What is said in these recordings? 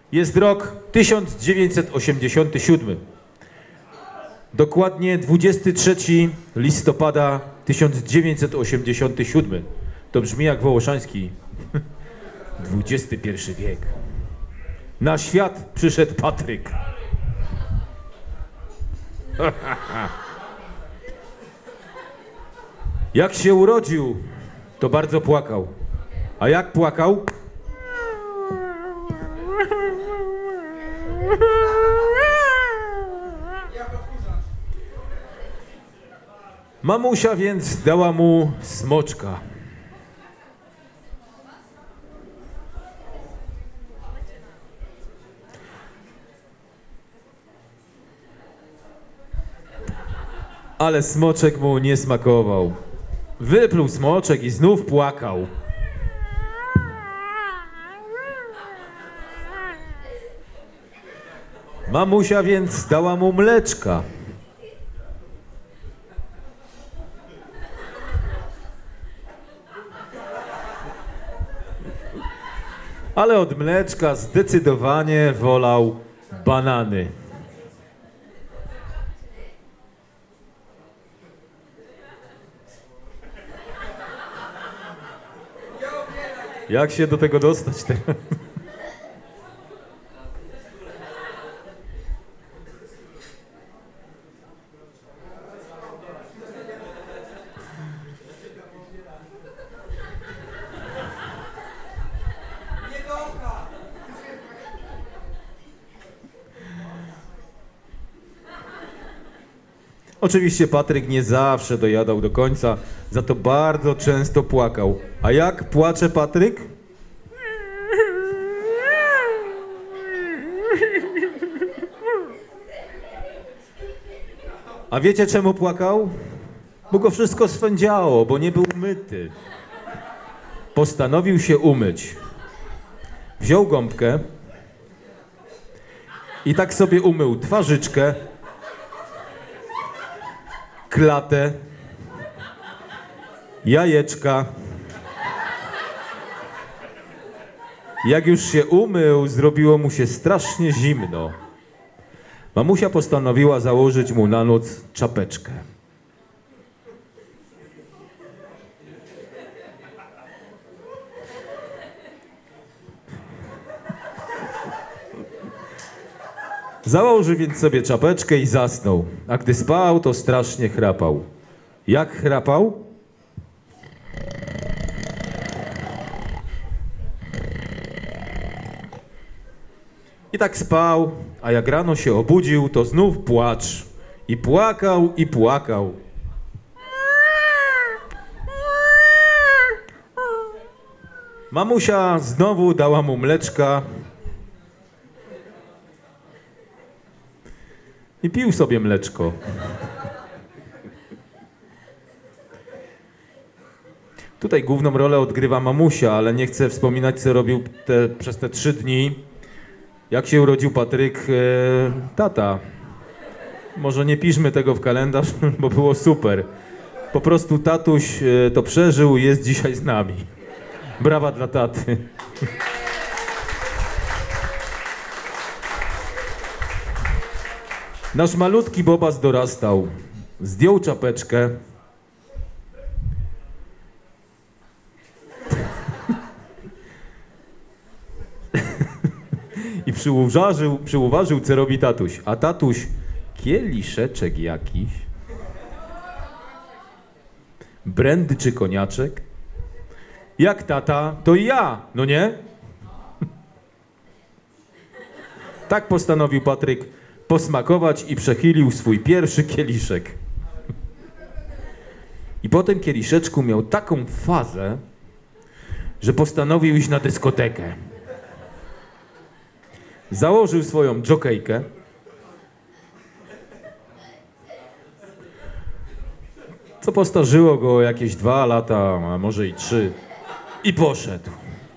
Jest rok 1987. Dokładnie 23 listopada 1987. To brzmi jak wołoszański. XXI wiek. Na świat przyszedł Patryk. Jak się urodził, to bardzo płakał. A jak płakał? Mamusia więc dała mu smoczka. Ale smoczek mu nie smakował. Wypluł smoczek i znów płakał. Mamusia więc dała mu mleczka. Ale od mleczka zdecydowanie wolał banany. Jak się do tego dostać teraz? Oczywiście Patryk nie zawsze dojadał do końca, za to bardzo często płakał. A jak płacze Patryk? A wiecie czemu płakał? Bo go wszystko swędziało, bo nie był myty. Postanowił się umyć. Wziął gąbkę i tak sobie umył twarzyczkę, klatę, jajeczka. Jak już się umył, zrobiło mu się strasznie zimno. Mamusia postanowiła założyć mu na noc czapeczkę. Założył więc sobie czapeczkę i zasnął, a gdy spał, to strasznie chrapał. Jak chrapał? I tak spał, a jak rano się obudził, to znów płacz. I płakał, i płakał. Mamusia znowu dała mu mleczka i pił sobie mleczko. Tutaj główną rolę odgrywa mamusia, ale nie chcę wspominać, co robił przez te 3 dni. Jak się urodził Patryk, tata. Może nie piszmy tego w kalendarz, bo było super. Po prostu tatuś to przeżył i jest dzisiaj z nami. Brawa dla taty. Nasz malutki Bobas dorastał. Zdjął czapeczkę. I przyuważył, co robi tatuś. A tatuś, kieliszeczek jakiś? Brandy czy koniaczek? Jak tata, to i ja, no nie? Tak postanowił Patryk posmakować i przechylił swój pierwszy kieliszek. I po tym kieliszeczku miał taką fazę, że postanowił iść na dyskotekę. Założył swoją dżokejkę. Co postarzyło go jakieś 2 lata, a może i 3. I poszedł.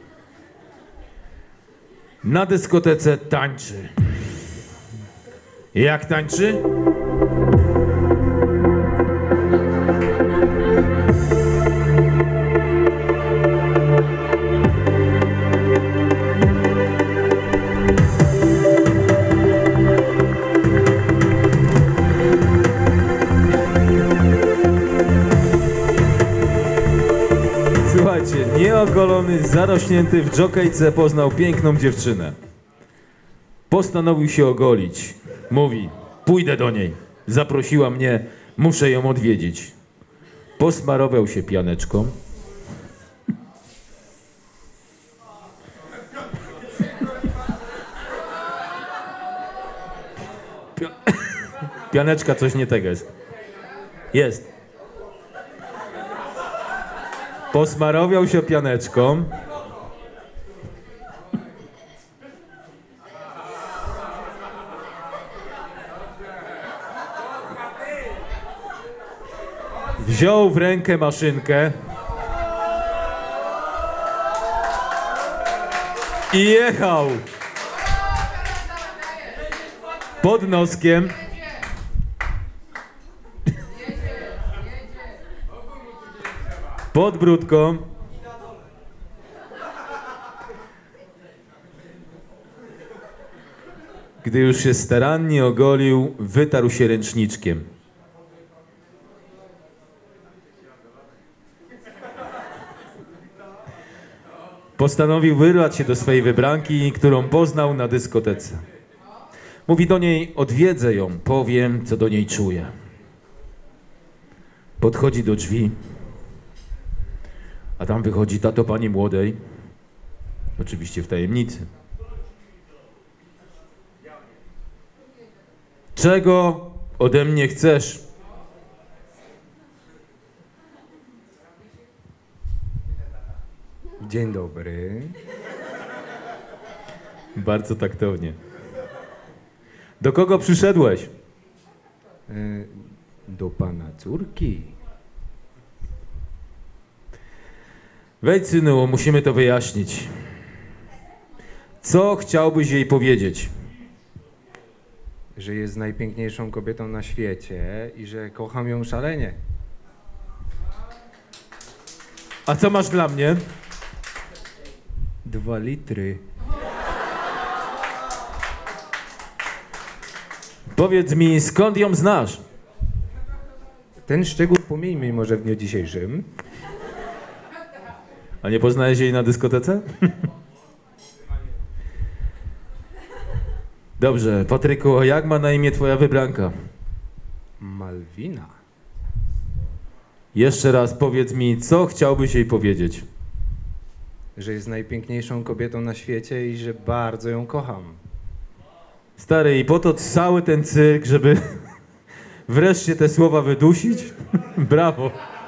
Na dyskotece tańczy. Jak tańczy? Zarośnięty w dżokejce poznał piękną dziewczynę. Postanowił się ogolić. Mówi, pójdę do niej. Zaprosiła mnie, muszę ją odwiedzić. Posmarował się pianeczką. Pianeczka coś nie tego jest. Jest. Posmarował się pianeczką. Wziął w rękę maszynkę i jechał pod noskiem. Pod brudką. Gdy już się starannie ogolił, wytarł się ręczniczkiem. Postanowił wyrwać się do swojej wybranki, którą poznał na dyskotece. Mówi do niej, odwiedzę ją, powiem, co do niej czuję. Podchodzi do drzwi, a tam wychodzi tato pani młodej, oczywiście w tajemnicy. Czego ode mnie chcesz? Dzień dobry. Bardzo taktownie. Do kogo przyszedłeś? Do pana córki. Wejdź, synu, musimy to wyjaśnić. Co chciałbyś jej powiedzieć? Że jest najpiękniejszą kobietą na świecie i że kocham ją szalenie. A co masz dla mnie? 2 litry. Powiedz mi, skąd ją znasz? Ten szczegół pomijmy może w dniu dzisiejszym. A nie poznałeś jej na dyskotece? Dobrze, Patryku, a jak ma na imię twoja wybranka? Malwina. Jeszcze raz powiedz mi, co chciałbyś jej powiedzieć? Że jest najpiękniejszą kobietą na świecie i że bardzo ją kocham. Stary, i po to cały ten cyrk, żeby wreszcie te słowa wydusić? Brawo.